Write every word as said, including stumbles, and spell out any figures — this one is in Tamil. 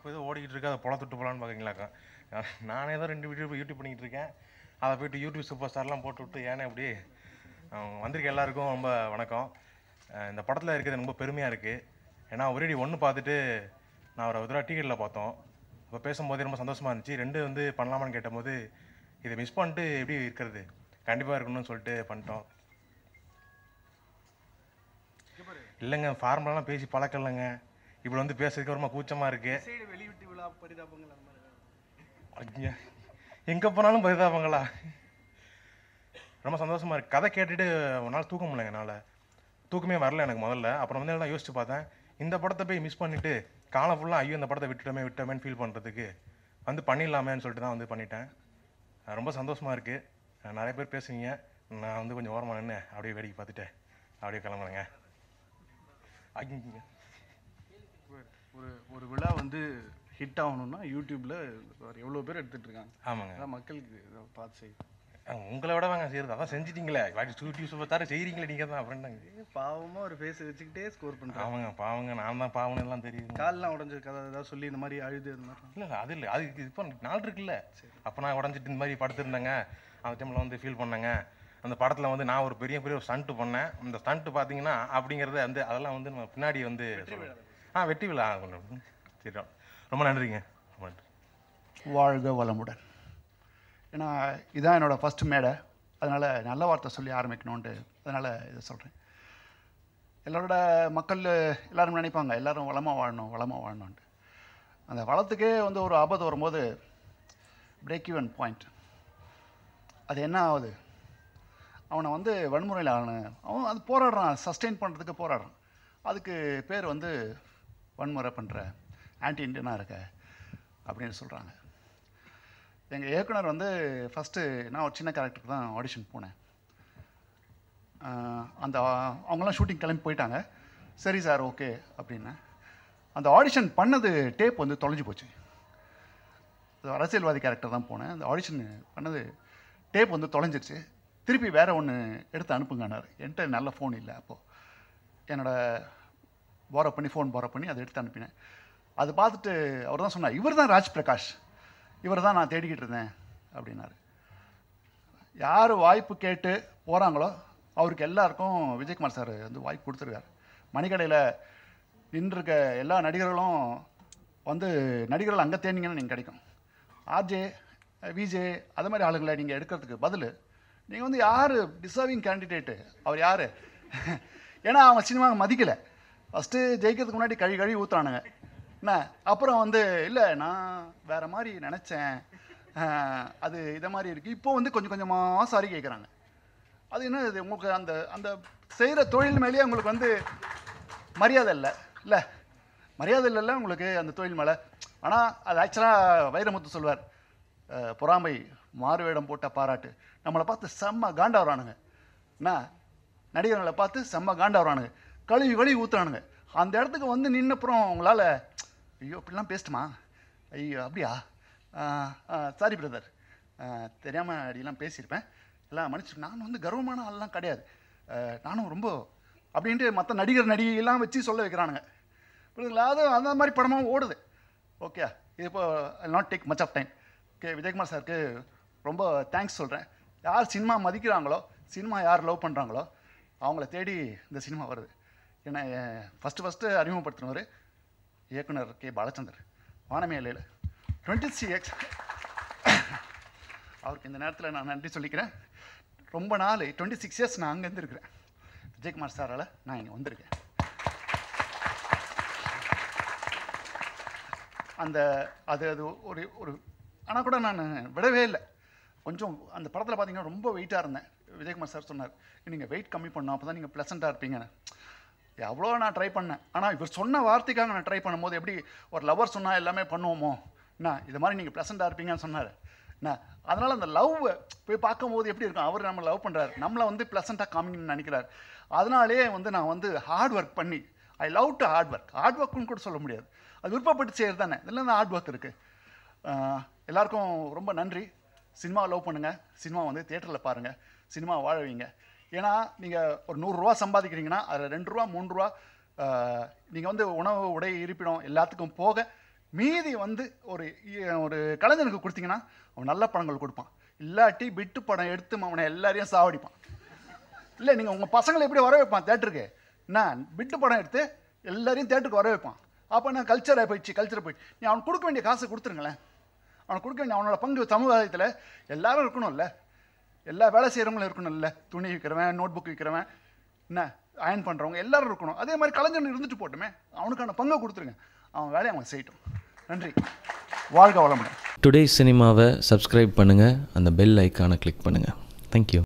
ஏதோ ஓடிக்கிட்டு இருக்கு, அதை பொழத்துட்டு போகலான்னு பார்க்குறீங்களாக்கா. நானே தான் ரெண்டு வீடியோ யூடியூப் பண்ணிக்கிட்டு இருக்கேன். அதை போய்ட்டு யூடியூப் சூப்பர் ஸ்டார்லாம் போட்டு விட்டு ஏன்னா அப்படி வந்திருக்க எல்லாருக்கும் ரொம்ப வணக்கம். இந்த படத்தில் இருக்கிறது ரொம்ப பெருமையாக இருக்குது. ஏன்னா ஒரேடி ஒன்று பார்த்துட்டு நான் ஒரு தடவை டிக்கெட்டில் பார்த்தோம். அப்போ பேசும்போது ரொம்ப சந்தோஷமாக இருந்துச்சு. ரெண்டு வந்து பண்ணலாமான்னு கேட்டபோது இதை மிஸ் பண்ணிட்டு எப்படி இருக்கிறது, கண்டிப்பாக இருக்கணும்னு சொல்லிட்டு பண்ணிட்டோம். இல்லைங்க, ஃபார்மலாலாம் பேசி பழக்கம் இல்லைங்க. இப்படி வந்து பேசுறதுக்கு ரொம்ப கூச்சமாக இருக்குது. எங்கே போனாலும் பரிதாபங்களா? ரொம்ப சந்தோஷமாக இருக்குது. கதை கேட்டுட்டு ஒரு நாள் தூக்க முடியலைங்க. என்னால் தூக்கமே வரல எனக்கு முதல்ல. அப்புறம் வந்து எல்லாம் யோசிச்சு பார்த்தேன், இந்த படத்தை போய் மிஸ் பண்ணிவிட்டு காலம் ஃபுல்லாக ஐயோ இந்த படத்தை விட்டுட்டோமே விட்டோமேன்னு ஃபீல் பண்ணுறதுக்கு வந்து பண்ணிடலாமேன்னு சொல்லிட்டு தான் வந்து பண்ணிட்டேன். ரொம்ப சந்தோஷமாக இருக்குது. நிறைய பேர் பேசுவீங்க, நான் வந்து கொஞ்சம் ஓரமாக நின்று அப்படியே வேடிக்கை பார்த்துட்டு அப்படியே கிளம்புறேங்க. ஒரு ஒரு விழா வந்து ஹிட் ஆகணும்னா யூடியூப்ல எவ்வளோ பேர் எடுத்துட்டு இருக்காங்க. ஆமாங்க, அதான் மக்களுக்கு பார்த்து செய்யும். உங்களை விட வாங்க செய்யறது, அதான் செஞ்சிட்டீங்களே. யூடியூப் சூப்பர் செய்கிறீங்களே நீங்கள் தான். அப்புறம் பாவமாக ஒரு ஃபேஸ் வச்சுக்கிட்டே ஸ்கோர் பண்ணுறேன். ஆமாங்க, பாவங்க, நான் தான் பாவன்னு எல்லாம் தெரியும். கால்லாம் உடஞ்ச கதை ஏதாவது சொல்லி இந்த மாதிரி அழுது இந்த மாதிரி. இல்லை அது இல்லை, அது இப்போ நாள் இருக்குல்ல. அப்போ நான் உடஞ்சிட்டு இந்த மாதிரி படுத்துருந்தேங்க. அந்த டைமில் வந்து ஃபீல் பண்ணேங்க. அந்த படத்தில் வந்து நான் ஒரு பெரிய பெரிய ஒரு ஸ்டண்ட்டு பண்ணேன். அந்த ஸ்டண்ட்டு பார்த்தீங்கன்னா அப்படிங்கிறது வந்து அதெல்லாம் வந்து நம்ம பின்னாடி வந்து ஆ வெற்றி விழா கொண்டு. சரி, ரொம்ப நன்றிங்க. ரொம்ப நன்றி. வாழ்க வளமுடன். ஏன்னா இதான் என்னோடய ஃபஸ்ட்டு மேடை, அதனால் நல்ல வார்த்தை சொல்லி ஆரம்பிக்கணுன்ட்டு அதனால் இதை சொல்கிறேன். எல்லோரோட மக்கள் எல்லோரும் நினைப்பாங்க எல்லோரும் வளமாக வாழணும் வளமாக வாழணுன்ட்டு. அந்த வளத்துக்கே வந்து ஒரு ஆபத்து வரும்போது பிரேக் ஈவன் பாயிண்ட் அது என்ன ஆகுது, அவனை வந்து வன்முறையில் அவனை அவன் அது போராடுறான், சஸ்டெயின் பண்ணுறதுக்கு போராடுறான். அதுக்கு பேர் வந்து வன்முறை பண்ணுற ஆன்டி இண்டியனாக இருக்க அப்படின்னு சொல்கிறாங்க. எங்கள் இயக்குனர் வந்து ஃபஸ்ட்டு நான் ஒரு சின்ன கேரக்டருக்கு தான் ஆடிஷன் போனேன். அந்த அவங்களாம் ஷூட்டிங் கிளம்பி போயிட்டாங்க. சரி சார் ஓகே அப்படின்னு அந்த ஆடிஷன் பண்ணது டேப் வந்து தொலைஞ்சு போச்சு. அரசியல்வாதி கேரக்டர் தான் போனேன். அந்த ஆடிஷன் பண்ணது டேப் வந்து தொலைஞ்சிருச்சு. திருப்பி வேறு ஒன்று எடுத்து அனுப்புங்கன்னார். என்கிட்ட நல்ல ஃபோன் இல்லை. அப்போது என்னோடய போரோ பண்ணி ஃபோன் போரோ பண்ணி அதை எடுத்து அனுப்பினேன். அது பார்த்துட்டு அவர் தான் சொன்னார், இவர் தான் ராஜ் பிரகாஷ், இவர் தான் நான் தேடிக்கிட்டு இருந்தேன் அப்படின்னாரு. யார் வாய்ப்பு கேட்டு போகிறாங்களோ அவருக்கு எல்லாருக்கும் விஜயகுமார் சார் வந்து வாய்ப்பு கொடுத்துருக்காரு. மணிக்கடையில் நின்றுருக்க எல்லா நடிகர்களும் வந்து நடிகர்கள் அங்கே தேடிங்கன்னா நீங்கள் கிடைக்கும். ஆர்ஜே விஜே அது மாதிரி ஆளுங்களை நீங்கள் எடுக்கிறதுக்கு பதில் நீங்கள் வந்து யார் டிசர்விங் கேண்டிடேட்டு அவர் யார்? ஏன்னா அவங்க சினிமாவை மதிக்கலை. ஃபஸ்ட்டு ஜெயிக்கிறதுக்கு முன்னாடி கழி கழி ஊற்றுறானுங்க என்ன. அப்புறம் வந்து இல்லை நான் வேறு மாதிரி நினச்சேன், அது இதை மாதிரி இருக்குது, இப்போ வந்து கொஞ்சம் கொஞ்சமாக சாரி கேட்குறாங்க. அது என்ன இது உங்களுக்கு அந்த அந்த செய்கிற தொழில் மேலேயே உங்களுக்கு வந்து மரியாதை இல்லை இல்லை மரியாதை இல்லைல்ல உங்களுக்கு அந்த தொழில் மேலே. ஆனால் அது ஆக்சுவலாக வைரமுத்து சொல்வார், பொறாமை மாறுவேடம் போட்ட பாராட்டு. நம்மளை பார்த்து செம்ம காண்டாவரானுங்க என்ன, நடிகர்களை பார்த்து செம்ம காண்டாவரானுங்க, கழுவி கழுவி ஊற்றுறானுங்க. அந்த இடத்துக்கு வந்து நின்னப்புறம் உங்களால் ஐயோ இப்படிலாம் பேசிட்டுமா, ஐயோ அப்படியா, சாரி பிரதர் தெரியாமல் அப்படிலாம் பேசியிருப்பேன், எல்லாம் மன்னிச்சு, நான் வந்து கர்வமான ஆள்லாம் கிடையாது, நானும் ரொம்ப அப்படின்ட்டு மற்ற நடிகர் நடிகையெல்லாம் வச்சு சொல்ல வைக்கிறானுங்க. புரியுதுங்களா? அது அந்த மாதிரி படமாக ஓடுது. ஓகே, இது இப்போ not take much of time. Okay, Vijayakumar சாருக்கு ரொம்ப தேங்க்ஸ் சொல்கிறேன். யார் சினிமா மதிக்கிறாங்களோ, சினிமா யார் லவ் பண்ணுறாங்களோ அவங்கள தேடி இந்த சினிமா வருது. ஏன்னா ஃபஸ்ட்டு ஃபஸ்ட்டு அறிமுகப்படுத்தினவர் இயக்குனர் கே பாலச்சந்தர், வானமேலையில் டுவெண்ட்டி சி எக்ஸ். அவருக்கு இந்த நேரத்தில் நான் நன்றி சொல்லிக்கிறேன். ரொம்ப நாள் டுவெண்ட்டி சிக்ஸ் இயர்ஸ் நான் அங்கேருந்து இருக்கிறேன். விஜயகுமார் சாரால் நான் இங்கே வந்திருக்கேன். அந்த அது அது ஒரு ஒரு ஆனால் கூட நான் விடவே இல்லை. கொஞ்சம் அந்த படத்தில் பார்த்தீங்கன்னா ரொம்ப வெயிட்டாக இருந்தேன். விஜயகுமார் சார் சொன்னார், நீங்கள் வெயிட் கம்மி பண்ணணும், அப்போ தான் நீங்கள் ப்ளசண்ட்டாக இருப்பீங்கன்னு. எவ்வளோ நான் ட்ரை பண்ணேன். ஆனால் இவர் சொன்ன வார்த்தைக்காக நான் ட்ரை பண்ணும்போது எப்படி ஒரு லவர் சொன்னால் எல்லாமே பண்ணுவோமோ என்ன, இது மாதிரி நீங்கள் ப்ளசண்ட்டாக இருப்பீங்கன்னு சொன்னார் என்ன. அதனால் அந்த லவ் போய் பார்க்கும்போது எப்படி இருக்கும், அவர் நம்ம லவ் பண்ணுறாரு, நம்மளை வந்து ப்ளசண்ட்டாக காமிக்கணும்னு நினைக்கிறார். அதனாலே வந்து நான் வந்து ஹார்ட் ஒர்க் பண்ணி, I love to hard work. Hard ஒர்க்குன்னு கூட சொல்ல முடியாது, அது விருப்பப்பட்டு செய்கிறது தானே, இதில் தான் ஹார்ட் ஒர்க் இருக்குது. எல்லாருக்கும் ரொம்ப நன்றி. சினிமாவை லவ் பண்ணுங்கள், சினிமா வந்து தியேட்டரில் பாருங்கள், சினிமா வாழவீங்க. ஏன்னா நீங்கள் ஒரு நூறுரூவா சம்பாதிக்கிறீங்கன்னா அதில் ரெண்டு ரூபா மூணு ரூபா நீங்கள் வந்து உணவு உடை இருப்பிடம் எல்லாத்துக்கும் போக மீதி வந்து ஒரு ஒரு கலைஞனுக்கு கொடுத்தீங்கன்னா அவன் நல்ல படங்கள் கொடுப்பான். இல்லாட்டி பிட்டு படம் எடுத்து அவனை எல்லாரையும் சாவடிப்பான். இல்லை நீங்கள் உங்கள் பசங்களை எப்படி வர வைப்பான் தேட்டருக்கு? நான் பிட்டு படம் எடுத்து எல்லாரையும் தேட்டருக்கு வர வைப்பான். அப்போ நான் கல்ச்சரை போயிடுச்சு கல்ச்சரை போயிடுச்சு. நீ அவனுக்கு கொடுக்க வேண்டிய காசை கொடுத்துருங்களேன். அவனுக்கு கொடுக்க வேண்டிய அவனோட பங்கு சமுதாயத்தில் எல்லாரும் இருக்கணும்ல, எல்லா வேலை செய்கிறவங்களும் இருக்கணும்ல. துணி விற்கிறவன், நோட் புக் விற்கிறவன், என்ன அயன் பண்ணுறவங்க எல்லாரும் இருக்கணும். அதே மாதிரி கலைஞன் இருந்துட்டு போட்டுமே, அவனுக்கான பங்கை கொடுத்துருங்க. அவன் வேலையை அவன் செய்யட்டும். நன்றி, வாழ்க வளமுடன். டுடே சினிமாவை சப்ஸ்கிரைப் பண்ணுங்கள், அந்த பெல் ஐக்கானை கிளிக் பண்ணுங்கள். தேங்க்யூ.